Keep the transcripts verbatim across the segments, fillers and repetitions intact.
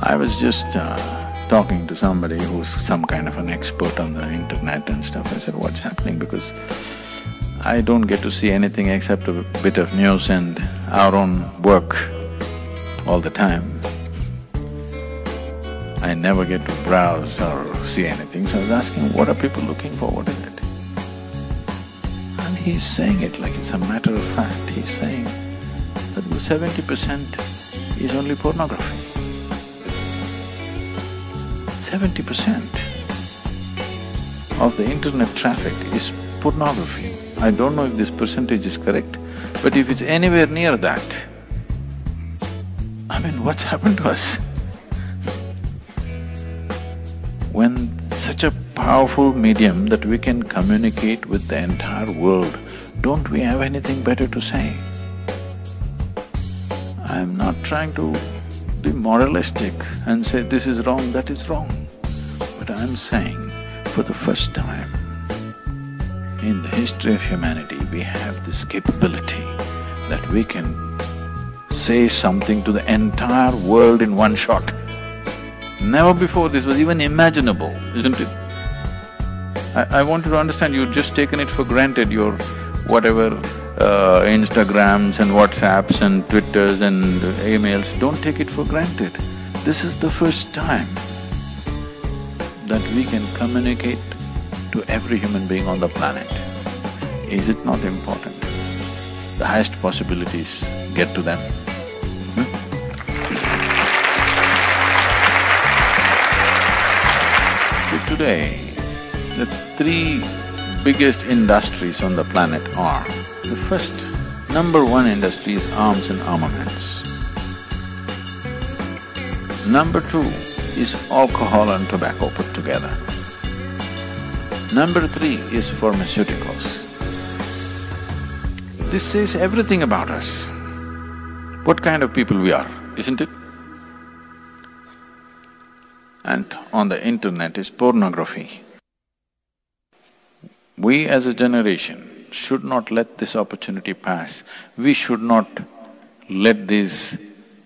I was just uh, talking to somebody who's some kind of an expert on the internet and stuff. I said, what's happening? Because I don't get to see anything except a bit of news and our own work all the time. I never get to browse or see anything, so I was asking, what are people looking for, what is it? And he's saying it like it's a matter of fact. He's saying that seventy percent is only pornography. Seventy percent of the internet traffic is pornography. I don't know if this percentage is correct, but if it's anywhere near that, I mean, what's happened to us? When such a powerful medium that we can communicate with the entire world, don't we have anything better to say? I'm not trying to be moralistic and say this is wrong, that is wrong, but I'm saying for the first time in the history of humanity, we have this capability that we can say something to the entire world in one shot. Never before this was even imaginable, isn't it? I, I want you to understand, you've just taken it for granted, your whatever uh, Instagrams and WhatsApps and Twitters and emails, don't take it for granted. This is the first time that we can communicate to every human being on the planet. Is it not important? The highest possibilities get to them. Hmm? Today, the three biggest industries on the planet are, the first, number one industry is arms and armaments. Number two is alcohol and tobacco put together. Number three is pharmaceuticals. This says everything about us, what kind of people we are, isn't it? And on the internet is pornography. We as a generation should not let this opportunity pass. We should not let these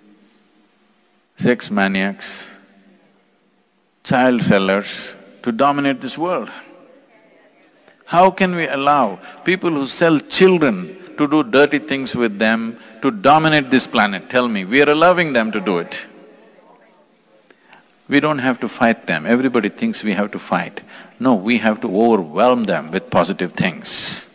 sex maniacs, child sellers to dominate this world. How can we allow people who sell children to do dirty things with them to dominate this planet? Tell me, we are allowing them to do it. We don't have to fight them. Everybody thinks we have to fight. No, we have to overwhelm them with positive things.